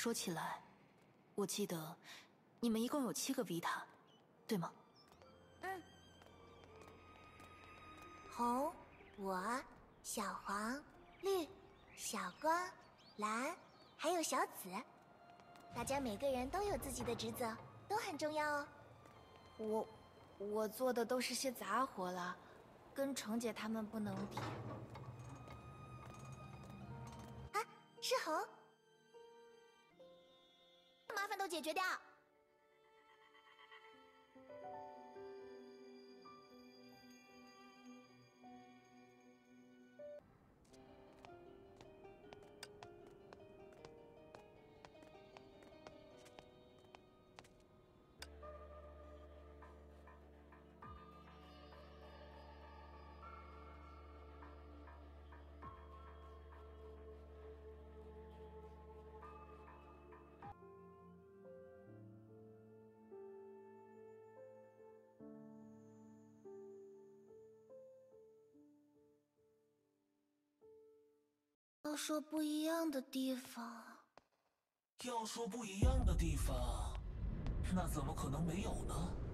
说起来，我记得你们一共有7个 V 塔，对吗？ 嗯。红、我、小黄、绿、小光、蓝，还有小紫。大家每个人都有自己的职责，都很重要哦。 我做的都是些杂活了，跟程姐他们不能比。 啊，是红，麻烦都解决掉。 要说不一样的地方， 要说不一样的地方，那怎么可能没有呢？